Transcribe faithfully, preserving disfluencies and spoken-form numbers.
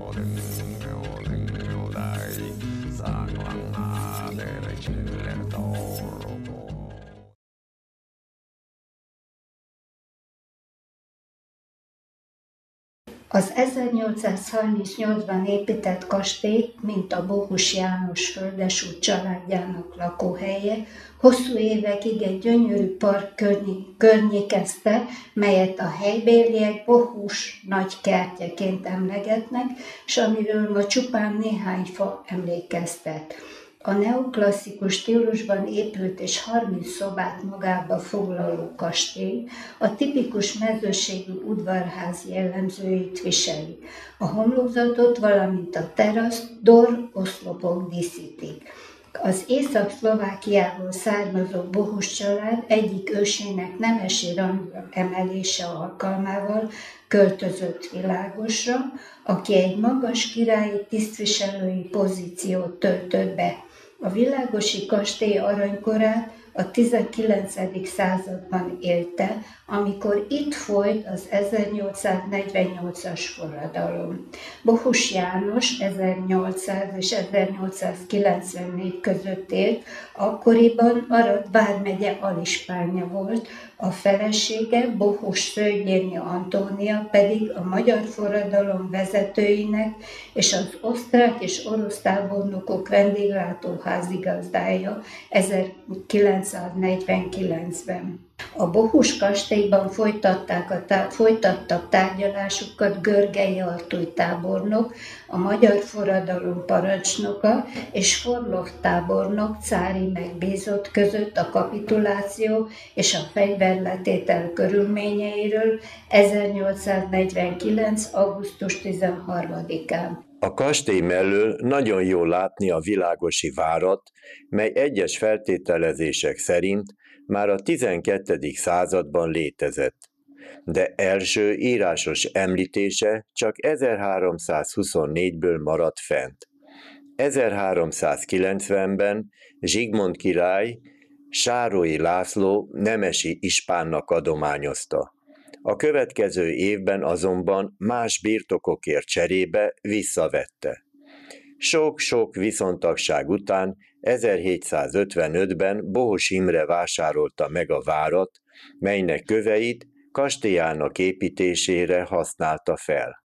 Az ezernyolcszázharmincnyolcban épített kastély, mint a Bohus János földesút családjának lakóhelye, hosszú évekig egy gyönyörű park környé- környékezte, melyet a helybéliek Bohus nagy kertjeként emlegetnek, s amiről ma csupán néhány fa emlékeztet. A neoklasszikus stílusban épült és harminc szobát magába foglaló kastély a tipikus mezőségű udvarház jellemzőit viseli. A homlokzatot, valamint a teraszt dor oszlopok díszítik. Az Észak-Szlovákiából származó Bohus család egyik ősének nemesi rangra emelése alkalmával költözött Világosra, aki egy magas királyi tisztviselői pozíciót töltött be. A világosi kastély aranykorát a tizenkilencedik században élte, amikor itt folyt az ezernyolcszáznegyvennyolcas forradalom. Bohus János ezernyolcszáz és ezernyolcszázkilencvennégy között élt, akkoriban Arad vármegye alispánja volt, a felesége, Bohus Szőgyérnyi Antónia pedig a magyar forradalom vezetőinek és az osztrák és orosz tábornokok vendéglátó házigazdája ezerkilencszáznegyvenkilencben. A Bohus kastélyban folytatták a tá- folytattak tárgyalásukat Görgei Artúj tábornok, a magyar forradalom parancsnoka és Forlov tábornok cári megbízott között a kapituláció és a fegyverletétel körülményeiről ezernyolcszáznegyvenkilenc. augusztus tizenharmadikán. A kastély mellől nagyon jól látni a világosi várat, mely egyes feltételezések szerint már a tizenkettedik században létezett, de első írásos említése csak ezerháromszázhuszonnégyből maradt fent. ezerháromszázkilencvenben Zsigmond király Sárolyi László nemesi ispánnak adományozta. A következő évben azonban más birtokokért cserébe visszavette. Sok-sok viszontagság után ezerhétszázötvenötben Bohos Imre vásárolta meg a várat, melynek köveit kastélyának építésére használta fel.